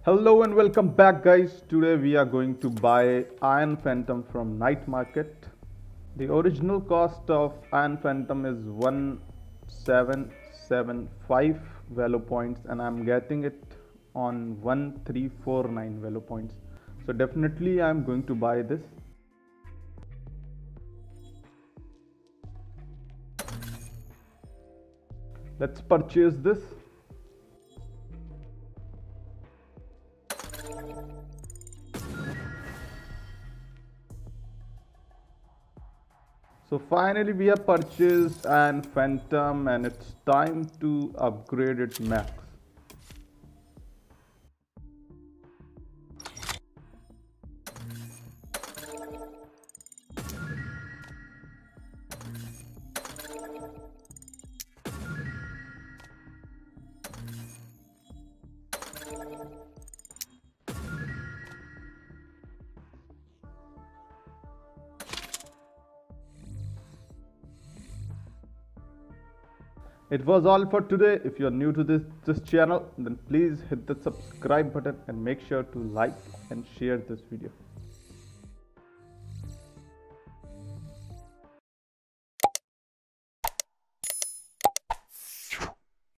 Hello and welcome back, guys. Today we are going to buy Iron Phantom from Night Market. The original cost of Iron Phantom is 1775 value points and I'm getting it on 1349 value points. So definitely I'm going to buy this. Let's purchase this. So finally we have purchased an Phantom and it's time to upgrade it max. It was all for today. If you're new to this channel, then please hit the subscribe button and make sure to like and share this video.